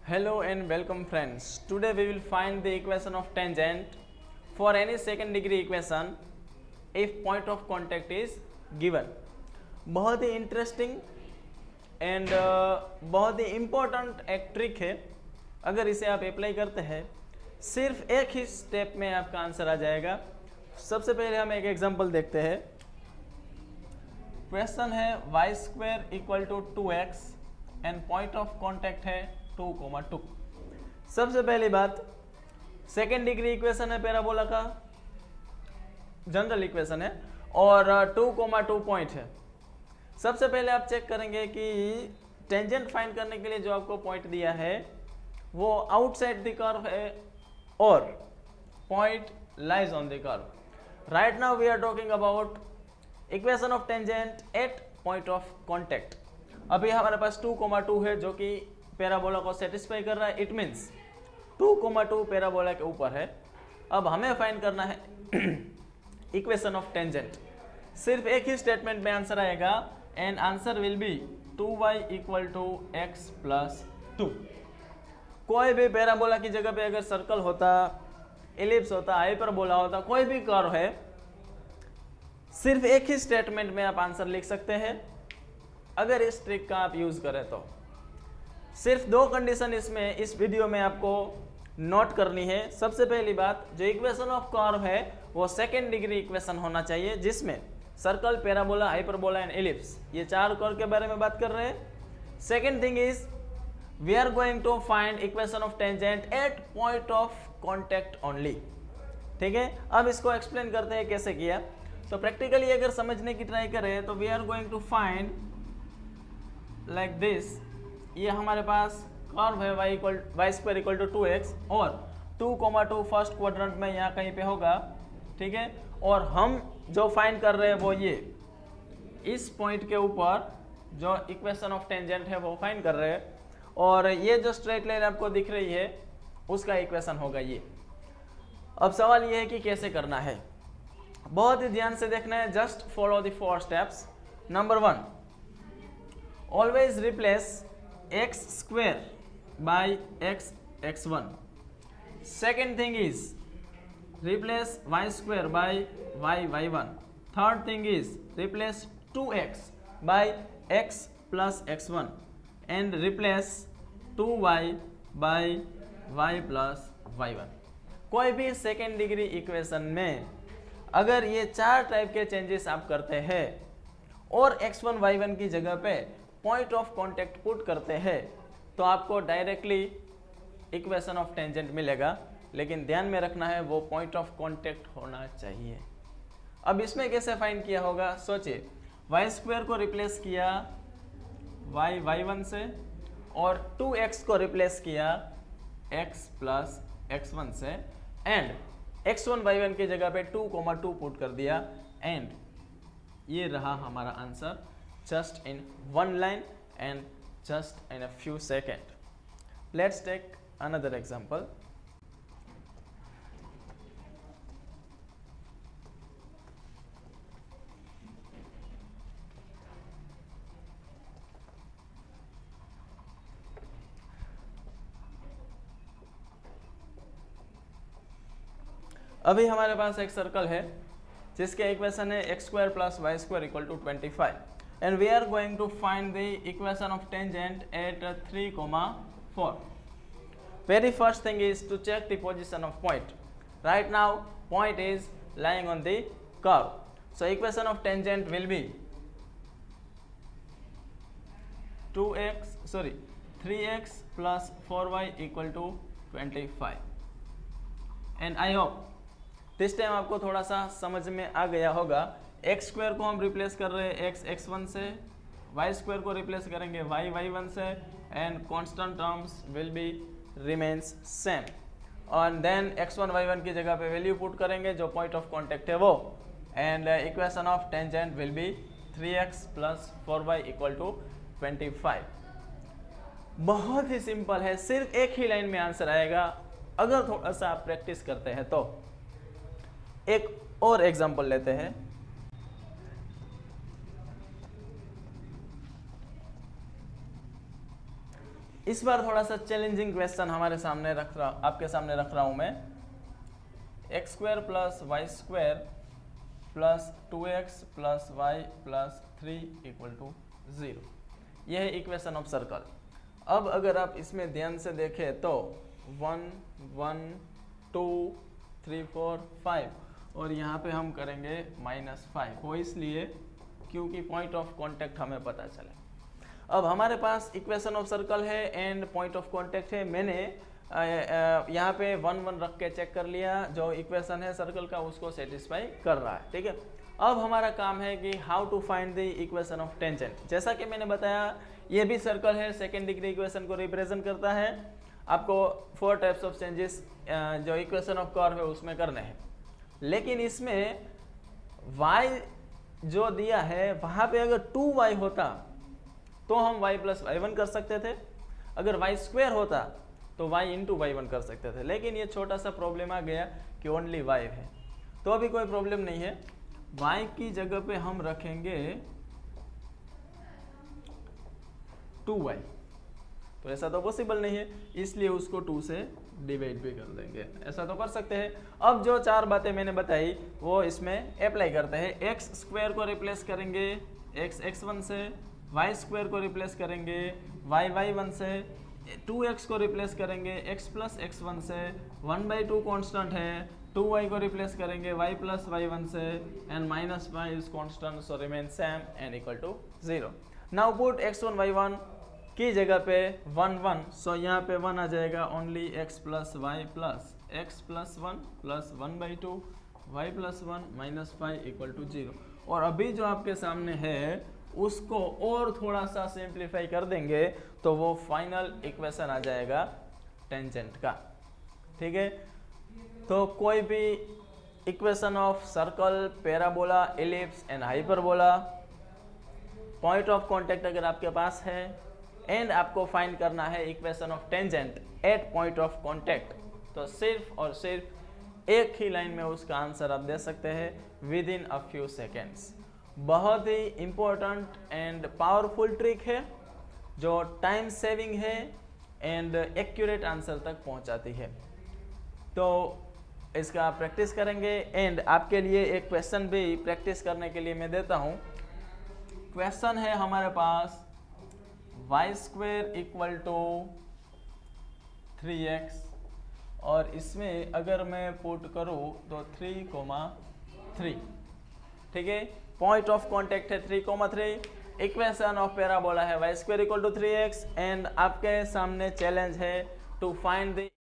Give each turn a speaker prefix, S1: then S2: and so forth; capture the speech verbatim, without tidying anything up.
S1: Hello and welcome friends. Today we will find the equation of tangent for any second degree equation if point of contact is given. बहुत ही interesting and बहुत ही important एक trick है. अगर इसे आप apply करते हैं सिर्फ एक ही स्टेप में आपका आंसर आ जाएगा. सबसे पहले हम एक एग्जांपल देखते हैं. क्वेश्चन है Y square equal to two X and point of contact है टू कोमा टू. सबसे पहली बात, सेकेंड डिग्री इक्वेशन है पैराबोला का, जनरल इक्वेशन है और टू कोमा टू पॉइंट है. सबसे पहले आप चेक करेंगे कि टेंजेंट फाइंड करने के लिए जो आपको पॉइंट दिया है वो आउटसाइड द कर्व है और point lies on the curve. Right now we are talking about equation of tangent at point of contact. अभी हमारे पास टू कोमा टू है जो कि पैराबोला को सेटिस्फाई कर रहा है. It means two comma two parabola के ऊपर है. अब हमें फाइंड करना है इक्वेशन ऑफ टेंजेंट. सिर्फ एक ही स्टेटमेंट में आंसर आएगा and answer will be two Y equal to x plus two. कोई भी पैराबोला की जगह पे अगर सर्कल होता, एलिप्स होता, हाइपरबोला होता, कोई भी कर्व है, सिर्फ एक ही स्टेटमेंट में आप आंसर लिख सकते हैं अगर इस ट्रिक का आप यूज करें तो. सिर्फ दो कंडीशन इसमें इस वीडियो में आपको नोट करनी है. सबसे पहली बात, जो इक्वेशन ऑफ कर्व है वो सेकेंड डिग्री इक्वेशन होना चाहिए जिसमें circle, parabola, hyperbola and ellipse ये चार कर्व के बारे में बात कर रहे हैं. Second thing is we are going to find equation of tangent at point of contact only. ठीक है, अब इसको एक्सप्लेन करते हैं कैसे किया. तो प्रैक्टिकली अगर समझने की ट्राई करें तो we are going to find like this. ये हमारे पास कर्व है y equal Y square equal to two X और two comma two first quadrant में यहाँ कहीं पे होगा. ठीक है, और हम जो फाइंड कर रहे हैं वो ये इस पॉइंट के ऊपर जो इक्वेशन ऑफ टेंजेंट है वो फाइंड कर रहे हैं और ये जो स्ट्रेट लाइन आपको दिख रही है उसका इक्वेशन होगा ये. अब सवाल ये है कि कैसे करना है. बहुत ही ध्यान से देखना है. Just follow the four steps. Number one, always replace x square by x x1. Second thing is replace y square by y y1. Third thing is replace two x by x plus x1 and replace two y by y plus y1. कोई भी second degree equation में अगर ये चार type के changes आप करते हैं और एक्स वन वाई वन की जगह पे पॉइंट ऑफ कॉन्टैक्ट पुट करते हैं तो आपको डायरेक्टली इक्वेशन ऑफ टेंजेंट मिलेगा. लेकिन ध्यान में रखना है वो पॉइंट ऑफ कॉन्टैक्ट होना चाहिए. अब इसमें कैसे फाइंड किया होगा सोचिए. वाई स्क्वायर को रिप्लेस किया वाई वाई वन से और टू एक्स को रिप्लेस किया एक्स प्लस एक्स वन से and x one y one की जगह पे टू कोमा टू पुट कर दिया एंड ये रहा हमारा answer just in one line and just in a few seconds. Let's take another example. अभी हमारे पास एक सर्कल है जिसके इक्वेशन है x square plus y square equal to twenty five. And we are going to find the equation of tangent at uh, three comma four. Very first thing is to check the position of point. Right now point is lying on the curve, so equation of tangent will be two x sorry three x plus four y equal to twenty-five. And I hope this time आपको थोड़ा सा समझ में आ गया होगा. X square को हम replace कर रहे हैं एक्स एक्स वन से, वाई स्क्वायर को रिप्लेस करेंगे वाई वाई वन से and constant terms will be remains same. और then x one y one की जगह पे वैल्यू पुट करेंगे जो पॉइंट ऑफ कॉन्टैक्ट है वो and equation of tangent will be three x plus four y equal to twenty five. बहुत ही सिंपल है. सिर्फ एक ही लाइन में आंसर आएगा अगर थोड़ा सा आप प्रैक्टिस करते हैं तो. एक और एग्जाम्पल लेते हैं. इस बार थोड़ा सा चैलेंजिंग क्वेश्चन हमारे सामने रख रहा आपके सामने रख रहा हूं मैं। X square plus y square plus two x plus y plus three equal to zero, यह है इक्वेशन ऑफ सर्कल। अब अगर आप इसमें ध्यान से देखें तो one one two three four five और यहाँ पे हम करेंगे माइनस फाइव, वो इसलिए क्योंकि पॉइंट ऑफ कॉन्टेक्ट हमें पता चले। अब हमारे पास इक्वेशन ऑफ सर्कल है एंड पॉइंट ऑफ कॉन्टेक्ट है। मैंने यहाँ पे वन वन रख के चेक कर लिया, जो इक्वेशन है सर्कल का उसको सेटिस्फाई कर रहा है, ठीक है। अब हमारा काम है कि how to find the equation of tangent. जैसा कि मैंने बताया ये भी सर्कल है, सेकेंड डिग्री इक्वेशन को रिप्रेजेंट करता है। आपको फोर टाइप्स ऑफ चेंजेस जो इक्वेशन ऑफ कर्व है उसमें करने हैं, लेकिन इसमें y जो दिया है वहाँ पे अगर टू वाई होता तो हम y प्लस वाई वन कर सकते थे, अगर y स्क्वायर होता तो y इंटू वाई वन कर सकते थे, लेकिन ये छोटा सा प्रॉब्लम आ गया कि ओनली y है। तो अभी कोई प्रॉब्लम नहीं है, y की जगह पे हम रखेंगे टू वाई, तो ऐसा तो पॉसिबल नहीं है, इसलिए उसको टू से डिवाइड भी कर देंगे, ऐसा तो कर सकते हैं। अब जो चार बातें मैंने बताई वो इसमें अप्लाई करते हैं। एक्स स्क्वायर को रिप्लेस करेंगे एक्स एक्स वन से, वाई स्क्वायर को रिप्लेस करेंगे वाई वाई वन से, टू एक्स को रिप्लेस करेंगे एक्स प्लस एक्स वन से, वन बाई टू कॉन्स्टेंट है, टू वाई को रिप्लेस करेंगे वाई प्लस वाई वन से, and minus y is constant so remain same and equal to zero. Now put x one y one की जगह पे one one, सो यहाँ पे one आ जाएगा only x plus y plus x plus one plus one by two y plus one minus five equal to zero. और अभी जो आपके सामने है उसको और थोड़ा सा सिंप्लीफाई कर देंगे तो वो फाइनल इक्वेशन आ जाएगा टेंजेंट का, ठीक है। तो कोई भी equation of circle, parabola, ellipse and hyperbola, point of contact अगर आपके पास है एंड आपको फाइंड करना है equation of tangent at point of contact, तो सिर्फ और सिर्फ एक ही लाइन में उसका आंसर आप दे सकते हैं within a few seconds. बहुत ही इम्पोर्टेंट एंड पावरफुल ट्रिक है जो टाइम सेविंग है एंड एक्यूरेट आंसर तक पहुंचाती है। तो इसका प्रैक्टिस करेंगे एंड आपके लिए एक क्वेश्चन भी प्रैक्टिस करने के लिए मैं देता हूं। क्वेश्चन है हमारे पास y square equal to three x और इसमें अगर मैं पुट करूं तो थ्री कोमा थ्री, ठीक है। पॉइंट ऑफ कॉन्टेक्ट है three comma three, equation of parabola है Y square equal to three x and आपके सामने चैलेंज है टू फाइंड द